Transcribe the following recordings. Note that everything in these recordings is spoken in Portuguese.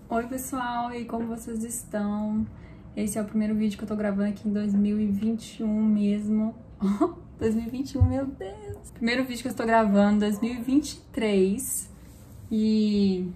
Oi pessoal, e como vocês estão? Esse é o primeiro vídeo que eu tô gravando aqui em 2021 mesmo. 2021, meu Deus! Primeiro vídeo que eu estou gravando, 2023. E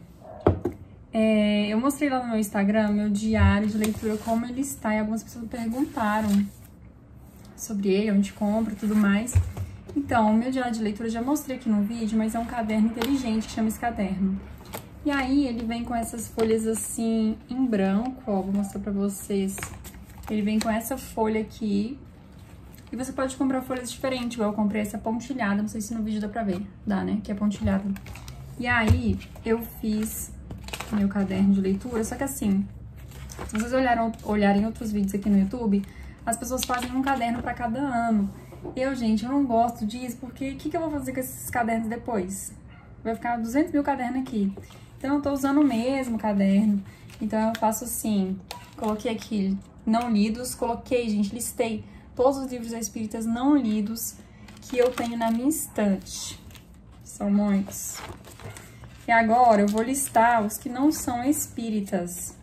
eu mostrei lá no meu Instagram, meu diário de leitura, como ele está. E algumas pessoas me perguntaram sobre ele, onde compra e tudo mais. Então, o meu diário de leitura eu já mostrei aqui no vídeo, mas é um caderno inteligente que chama esse caderno. E aí, ele vem com essas folhas assim, em branco, ó, vou mostrar pra vocês. Ele vem com essa folha aqui. E você pode comprar folhas diferentes, igual eu comprei essa pontilhada, não sei se no vídeo dá pra ver. Dá, né? Que é pontilhada. E aí, eu fiz meu caderno de leitura, só que assim, se vocês olharem outros vídeos aqui no YouTube, as pessoas fazem um caderno pra cada ano. Gente, eu não gosto disso, porque o que eu vou fazer com esses cadernos depois? Vai ficar 200 mil cadernos aqui. Então, eu tô usando o mesmo caderno. Então, eu faço assim, coloquei aqui não lidos, coloquei, gente, listei todos os livros espíritas não lidos que eu tenho na minha estante. São muitos. E agora, eu vou listar os que não são espíritas.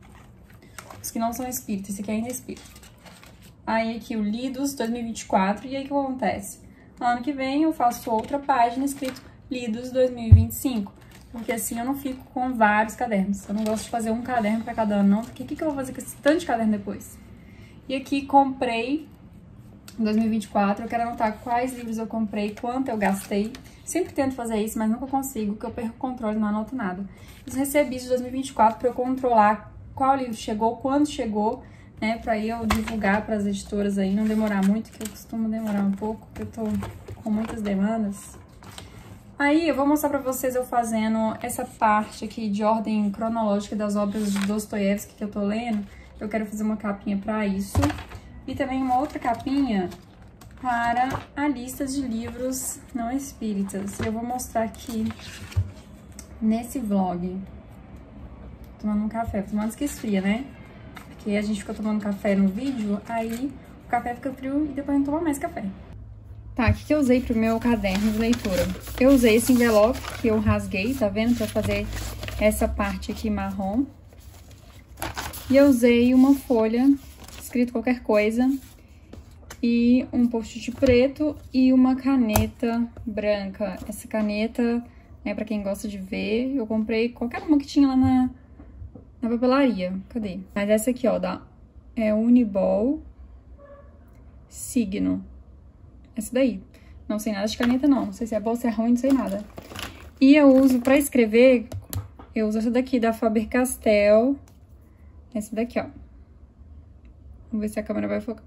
Os que não são espíritas, esse aqui ainda é espírita. Aí, aqui, o Lidos 2024, e aí, o que acontece? Ano que vem, eu faço outra página escrito Lidos 2025. Porque assim eu não fico com vários cadernos. Eu não gosto de fazer um caderno pra cada ano, não. Porque o que eu vou fazer com esse tanto de caderno depois? E aqui comprei em 2024. Eu quero anotar quais livros eu comprei, quanto eu gastei. Sempre tento fazer isso, mas nunca consigo, porque eu perco o controle e não anoto nada. Os recebis de 2024 pra eu controlar qual livro chegou, quando chegou, né? Pra aí eu divulgar pras editoras aí, não demorar muito, que eu costumo demorar um pouco, porque eu tô com muitas demandas. Aí, eu vou mostrar pra vocês eu fazendo essa parte aqui de ordem cronológica das obras de Dostoiévski que eu tô lendo. Eu quero fazer uma capinha pra isso. E também uma outra capinha para a lista de livros não espíritas. Eu vou mostrar aqui nesse vlog. Tomando um café, tomando isso que esfria, né? Porque a gente fica tomando café no vídeo, aí o café fica frio e depois a gente toma mais café. Tá, o que eu usei pro meu caderno de leitura? Eu usei esse envelope que eu rasguei, tá vendo? Pra fazer essa parte aqui marrom. E eu usei uma folha, escrito qualquer coisa, e um post-it preto e uma caneta branca. Essa caneta, né, pra quem gosta de ver, eu comprei qualquer uma que tinha lá na papelaria. Cadê? Mas essa aqui, ó, é Uniball Signo. Essa daí. Não sei nada de caneta, não. Não sei se é boa, se é ruim, não sei nada. E eu uso, pra escrever, eu uso essa daqui, da Faber-Castell. Essa daqui, ó. Vamos ver se a câmera vai focar.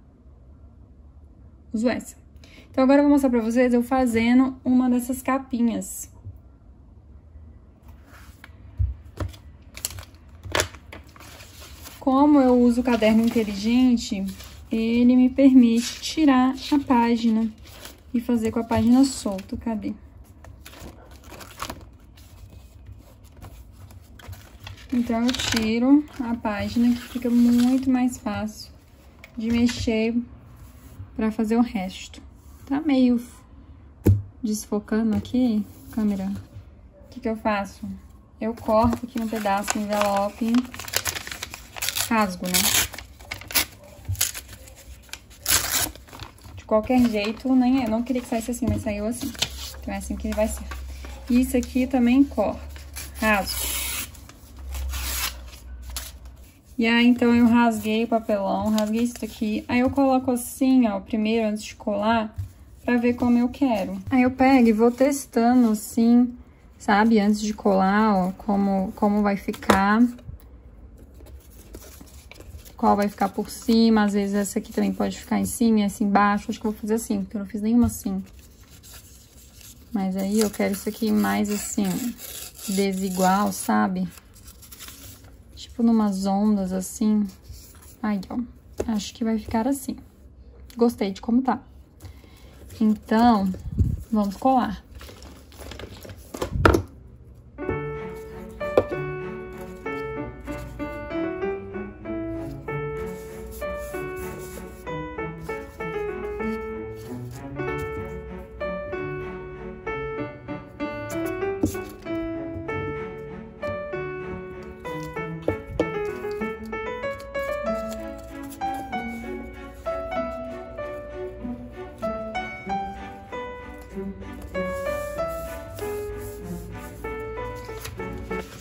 Uso essa. Então, agora eu vou mostrar pra vocês eu fazendo uma dessas capinhas. Como eu uso o caderno inteligente, ele me permite tirar a página e fazer com a página solta. Cadê? Então, eu tiro a página, que fica muito mais fácil de mexer para fazer o resto. Tá meio desfocando aqui, câmera. O que eu faço? Eu corto aqui um pedaço do envelope, rasgo, né? Qualquer jeito, eu não queria que saísse assim, mas saiu assim. Então, é assim que ele vai ser. Isso aqui também corto, rasgo. E aí, então, eu rasguei o papelão, rasguei isso aqui. Aí, eu coloco assim, ó, primeiro, antes de colar, pra ver como eu quero. Aí, eu pego e vou testando, assim, sabe? Antes de colar, ó, como vai ficar. Qual vai ficar por cima, às vezes essa aqui também pode ficar em cima e essa embaixo. Acho que eu vou fazer assim, porque eu não fiz nenhuma assim. Mas aí eu quero isso aqui mais assim, desigual, sabe? Tipo numas ondas assim. Aí, ó. Acho que vai ficar assim. Gostei de como tá. Então, vamos colar.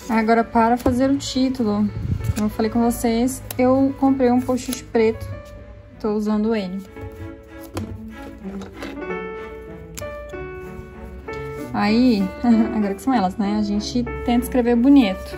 Agora, para fazer o título, como eu falei com vocês, eu comprei um post-it preto. Tô usando ele. Aí, agora que são elas, né? A gente tenta escrever bonito.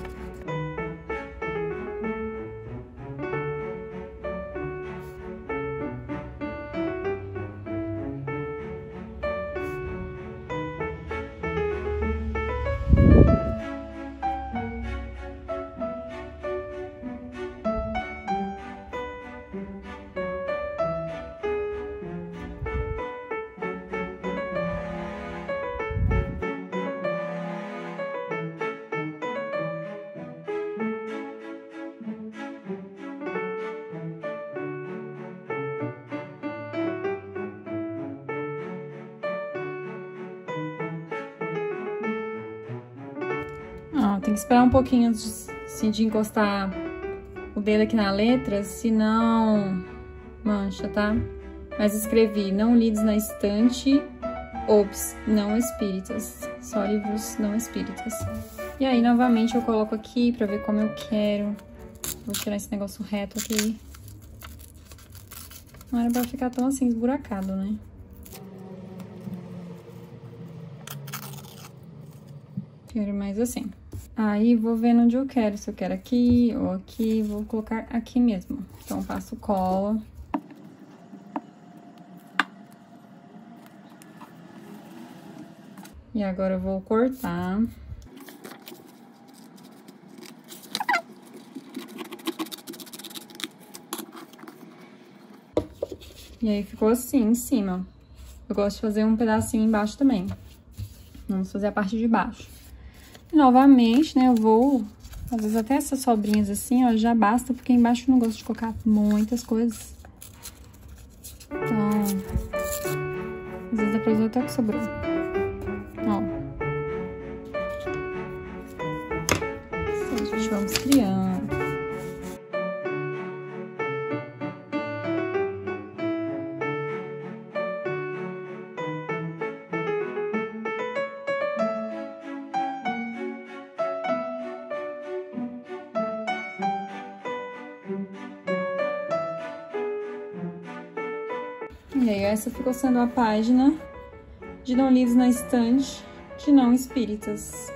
Ó, tem que esperar um pouquinho antes assim, de encostar o dedo aqui na letra, senão mancha, tá? Mas escrevi, não lidos na estante, ops, não espíritas, só livros não espíritas. E aí, novamente, eu coloco aqui pra ver como eu quero. Vou tirar esse negócio reto aqui. Não era pra ficar tão assim, esburacado, né? Quero mais assim. Aí, vou vendo onde eu quero. Se eu quero aqui ou aqui, vou colocar aqui mesmo. Então, passo cola. E agora eu vou cortar. E aí, ficou assim, em cima. Eu gosto de fazer um pedacinho embaixo também. Vamos fazer a parte de baixo. E, novamente, né, eu vou... Às vezes até essas sobrinhas assim, ó, já basta, porque embaixo eu não gosto de colocar muitas coisas. Então, às vezes dá pra usar até o que sobrou. Ó. Assim, gente, vamos criando. E aí, essa ficou sendo a página de Não Lidos na Estante de Não Espíritas.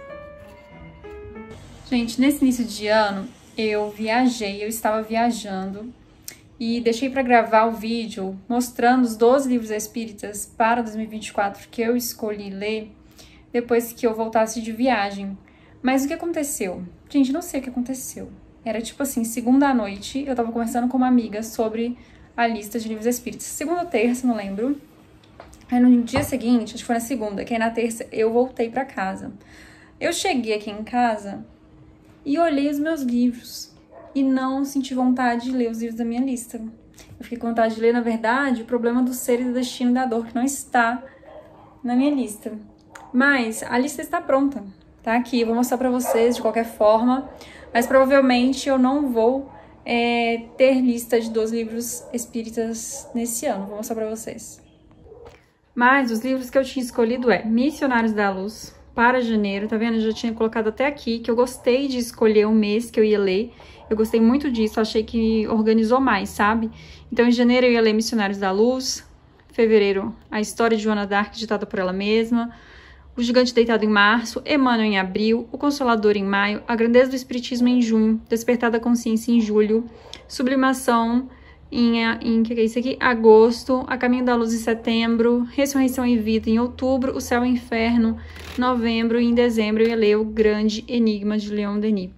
Gente, nesse início de ano, eu estava viajando e deixei para gravar o vídeo mostrando os 12 livros espíritas para 2024 que eu escolhi ler depois que eu voltasse de viagem. Mas o que aconteceu? Gente, não sei o que aconteceu. Era tipo assim, segunda à noite, eu tava conversando com uma amiga sobre a lista de livros espíritas. Segunda ou terça, não lembro. Aí no dia seguinte, acho que foi na segunda, que aí na terça eu voltei pra casa. Eu cheguei aqui em casa e olhei os meus livros e não senti vontade de ler os livros da minha lista. Eu fiquei com vontade de ler, na verdade, O Problema do Ser e do Destino e da Dor, que não está na minha lista. Mas a lista está pronta, tá aqui. Eu vou mostrar pra vocês de qualquer forma, mas provavelmente eu não vou ter lista de 12 livros espíritas nesse ano. Vou mostrar pra vocês. Mas os livros que eu tinha escolhido Missionários da Luz, para janeiro, tá vendo? Eu já tinha colocado até aqui, que eu gostei de escolher o mês que eu ia ler. Eu gostei muito disso, achei que organizou mais, sabe? Então, em janeiro eu ia ler Missionários da Luz, fevereiro, A História de Joana d'Arc, ditada por ela mesma, O Gigante Deitado em março, Emmanuel em abril, O Consolador em maio, A Grandeza do Espiritismo em junho, Despertar da Consciência em julho, Sublimação em que é isso aqui? Agosto, A Caminho da Luz em setembro, Ressurreição e Vida em outubro, O Céu e o Inferno em novembro, e em dezembro eu ia ler O Grande Enigma de Leon Denis.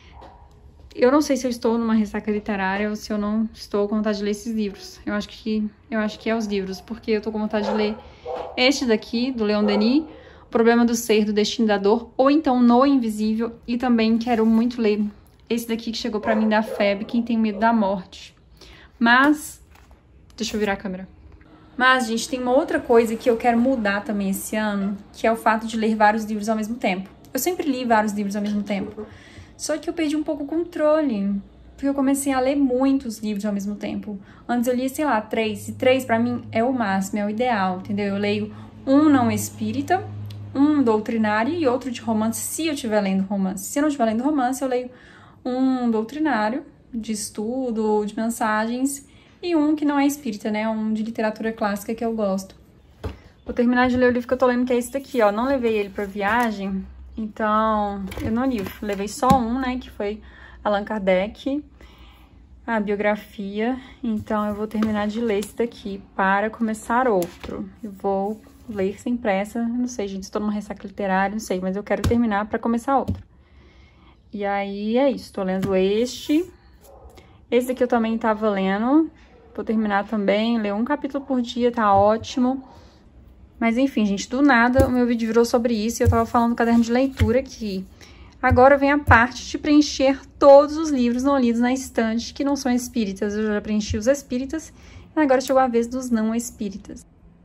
Eu não sei se eu estou numa ressaca literária ou se eu não estou com vontade de ler esses livros. Eu acho que é os livros, porque eu tô com vontade de ler este daqui, do Leon Denis, O Problema do Ser, do Destino e da Dor, ou então No Invisível, e também quero muito ler esse daqui que chegou pra mim da FEB, Quem Tem Medo da Morte. Mas, deixa eu virar a câmera. Mas, gente, tem uma outra coisa que eu quero mudar também esse ano, que é o fato de ler vários livros ao mesmo tempo. Eu sempre li vários livros ao mesmo tempo, só que eu perdi um pouco o controle, porque eu comecei a ler muitos livros ao mesmo tempo. Antes eu lia, sei lá, 3, e 3 pra mim é o máximo, é o ideal, entendeu? Eu leio um não espírita, um doutrinário e outro de romance, se eu estiver lendo romance. Se eu não estiver lendo romance, eu leio um doutrinário de estudo, de mensagens, e um que não é espírita, né? Um de literatura clássica que eu gosto. Vou terminar de ler o livro que eu tô lendo, que é esse daqui, ó. Não levei ele pra viagem, então eu não li. Levei só um, né? Que foi Allan Kardec, a biografia. Então eu vou terminar de ler esse daqui para começar outro. Eu vou ler sem pressa. Não sei, gente, estou numa ressaca literária, não sei, mas eu quero terminar para começar outro. E aí é isso, tô lendo este. Esse daqui eu também tava lendo. Vou terminar também, ler um capítulo por dia, tá ótimo. Mas enfim, gente, do nada o meu vídeo virou sobre isso e eu tava falando do caderno de leitura aqui. Agora vem a parte de preencher todos os livros não lidos na estante que não são espíritas. Eu já preenchi os espíritas e agora chegou a vez dos não espíritas.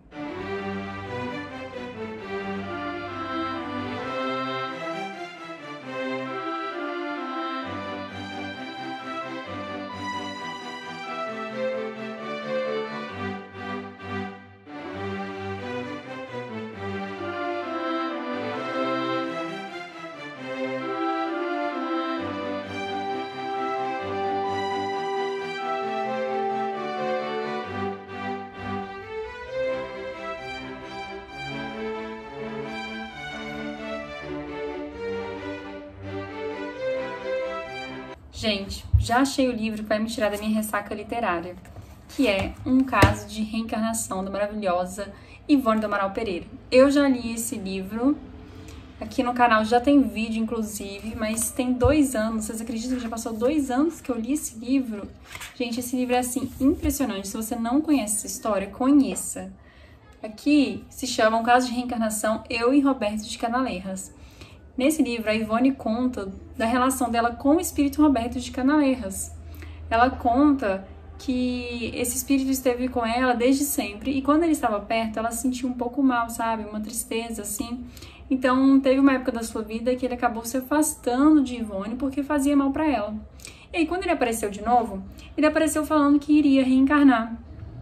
Gente, já achei o livro que vai me tirar da minha ressaca literária, que é Um Caso de Reencarnação, da maravilhosa Ivone do Amaral Pereira. Eu já li esse livro, aqui no canal já tem vídeo, inclusive, mas tem 2 anos, vocês acreditam que já passou 2 anos que eu li esse livro? Gente, esse livro é, assim, impressionante. Se você não conhece essa história, conheça. Aqui se chama Um Caso de Reencarnação, Eu e Roberto de Canaleiras. Nesse livro, a Ivone conta da relação dela com o espírito Roberto de Canaleiras. Ela conta que esse espírito esteve com ela desde sempre e quando ele estava perto, ela se sentiu um pouco mal, sabe? Uma tristeza, assim. Então, teve uma época da sua vida que ele acabou se afastando de Ivone porque fazia mal para ela. E aí, quando ele apareceu de novo, ele apareceu falando que iria reencarnar.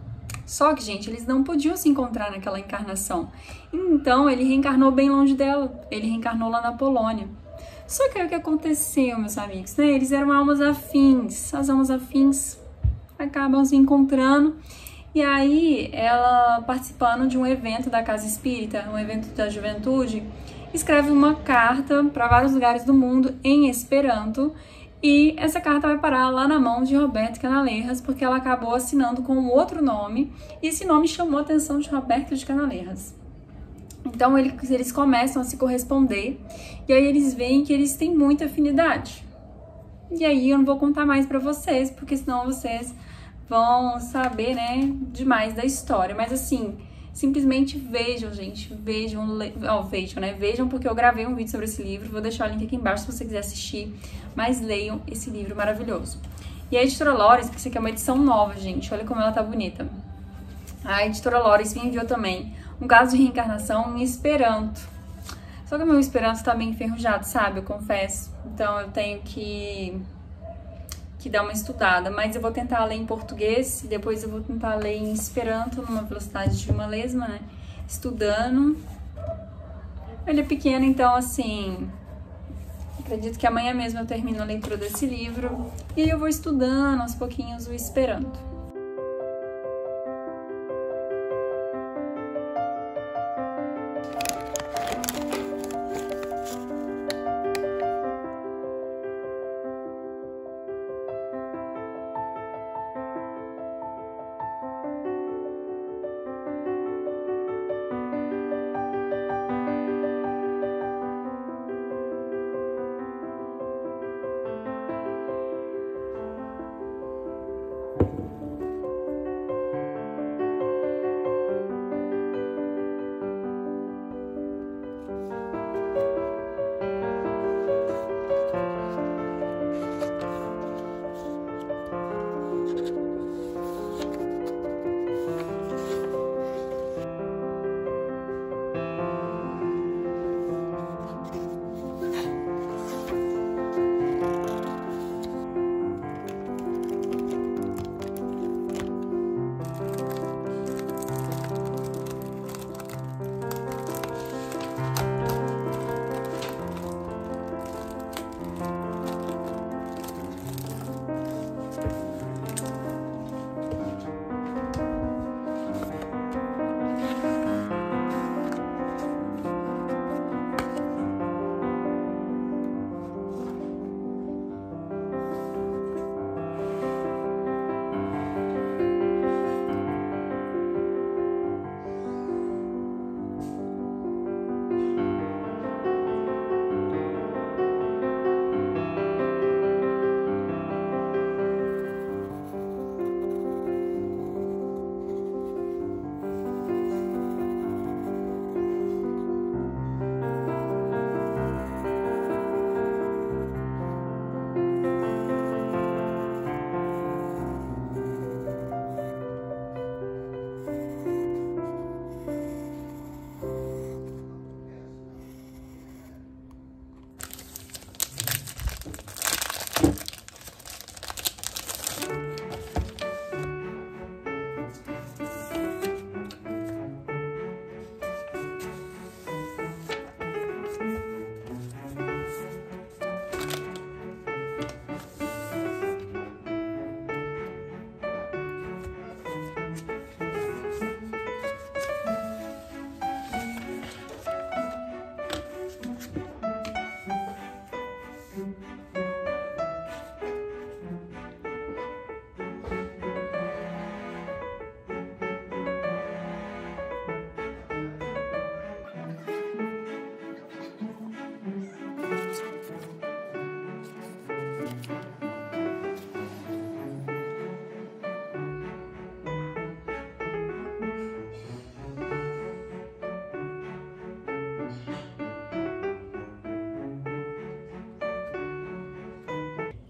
Só que, gente, eles não podiam se encontrar naquela encarnação. Então, ele reencarnou bem longe dela. Ele reencarnou lá na Polônia. Só que aí o que aconteceu, meus amigos, né? Eles eram almas afins. As almas afins acabam se encontrando. E aí, ela, participando de um evento da Casa Espírita, um evento da juventude, escreve uma carta para vários lugares do mundo em Esperanto. E essa carta vai parar lá na mão de Roberto Canaleiras, porque ela acabou assinando com um outro nome, e esse nome chamou a atenção de Roberto de Canaleiras. Então eles começam a se corresponder, e aí eles veem que eles têm muita afinidade. E aí eu não vou contar mais pra vocês, porque senão vocês vão saber, né, demais da história. Mas assim, simplesmente vejam, gente, vejam, vejam, porque eu gravei um vídeo sobre esse livro, vou deixar o link aqui embaixo se você quiser assistir, mas leiam esse livro maravilhoso. E a editora Lores, que isso aqui é uma edição nova, gente, olha como ela tá bonita. A editora Lores me enviou também Um Caso de Reencarnação em Esperanto. Só que o meu Esperanto tá bem enferrujado, sabe, eu confesso, então eu tenho que dar uma estudada, mas eu vou tentar ler em português e depois eu vou tentar ler em Esperanto numa velocidade de uma lesma, né, estudando. Ele é pequeno, então assim, acredito que amanhã mesmo eu termino a leitura desse livro e eu vou estudando aos pouquinhos o Esperanto.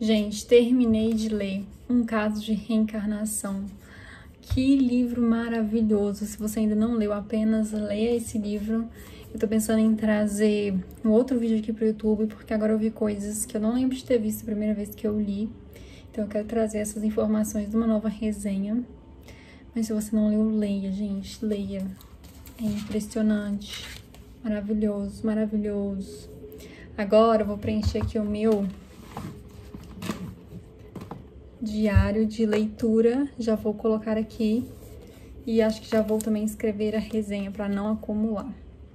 Gente, terminei de ler Um Caso de Reencarnação. Que livro maravilhoso! Se você ainda não leu, apenas leia esse livro. Eu tô pensando em trazer um outro vídeo aqui pro YouTube, porque agora eu vi coisas que eu não lembro de ter visto a primeira vez que eu li. Então eu quero trazer essas informações de uma nova resenha. Mas se você não leu, leia, gente, leia. É impressionante, maravilhoso, maravilhoso. Agora eu vou preencher aqui o meu diário de leitura, já vou colocar aqui e acho que já vou também escrever a resenha para não acumular.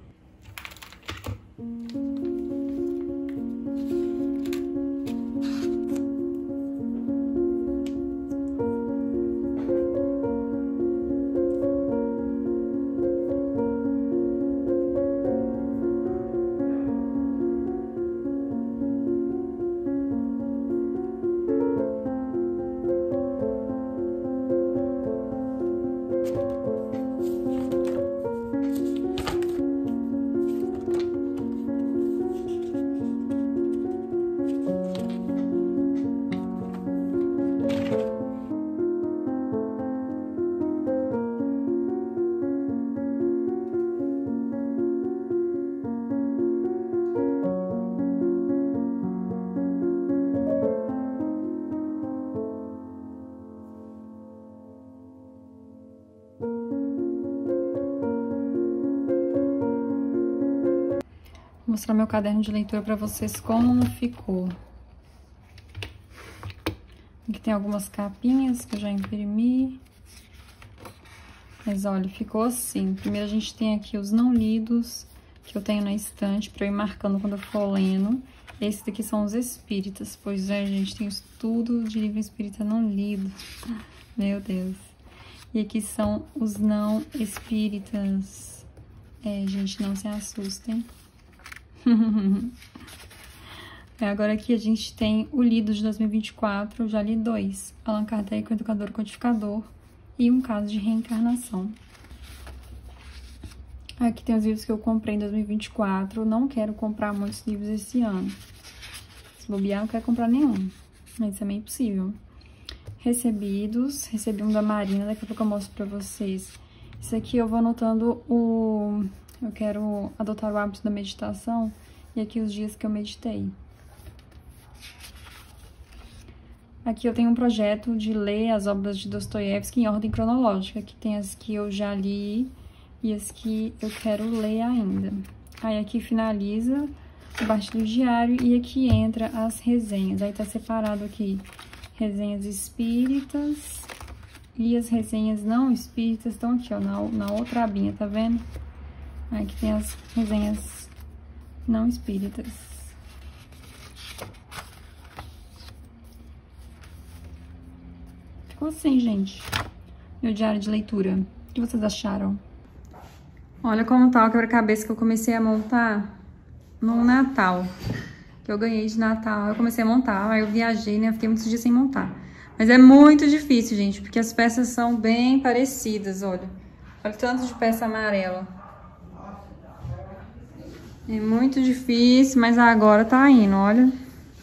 Vou mostrar meu caderno de leitura para vocês como ficou. Aqui tem algumas capinhas que eu já imprimi. Mas olha, ficou assim. Primeiro a gente tem aqui os não lidos, que eu tenho na estante para eu ir marcando quando eu for lendo. Esses daqui são os espíritas, pois é, gente, tem estudo de livro espírita não lido. Meu Deus. E aqui são os não espíritas. É, gente, não se assustem. Agora aqui a gente tem o lido de 2024, eu já li 2. Allan Kardec, o Educador Codificador, e Um Caso de Reencarnação. Aqui tem os livros que eu comprei em 2024, não quero comprar muitos livros esse ano. Se bobear, não quero comprar nenhum, mas isso é meio impossível. Recebidos, recebi um da Marina, daqui a pouco eu mostro pra vocês. Isso aqui eu vou anotando eu quero adotar o hábito da meditação e aqui os dias que eu meditei. Aqui eu tenho um projeto de ler as obras de Dostoiévski em ordem cronológica. Aqui tem as que eu já li e as que eu quero ler ainda. Aí aqui finaliza a parte do diário e aqui entra as resenhas. Aí tá separado aqui resenhas espíritas e as resenhas não espíritas estão aqui, ó, na outra abinha, tá vendo? Aqui tem as resenhas não espíritas. Ficou assim, gente. Meu diário de leitura. O que vocês acharam? Olha como tá o quebra-cabeça que eu comecei a montar no Natal. Que eu ganhei de Natal. Eu comecei a montar, aí eu viajei, né? Fiquei muitos dias sem montar. Mas é muito difícil, gente, porque as peças são bem parecidas, olha. Olha o tanto de peça amarela. É muito difícil, mas agora tá indo, olha.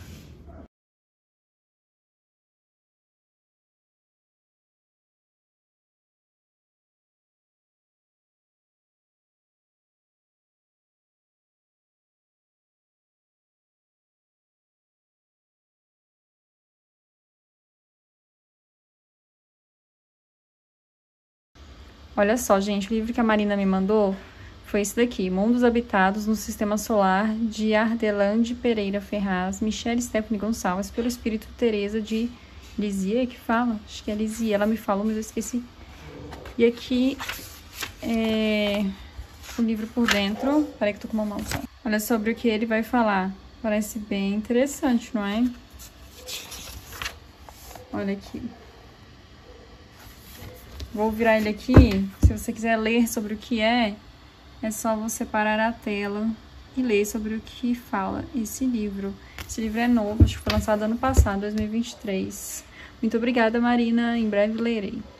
Olha só, gente, o livro que a Marina me mandou foi esse daqui, Mundos Habitados no Sistema Solar, de Ardelande Pereira Ferraz, Michelle Stephanie Gonçalves, pelo Espírito Teresa de Lisieux, que fala? Acho que é Lisieux, ela me falou, mas eu esqueci. E aqui é o livro por dentro, peraí que eu tô com uma mão só. Olha sobre o que ele vai falar, parece bem interessante, não é? Olha aqui. Vou virar ele aqui, se você quiser ler sobre o que é só você parar a tela e ler sobre o que fala esse livro. Esse livro é novo, acho que foi lançado ano passado, 2023. Muito obrigada, Marina, em breve lerei.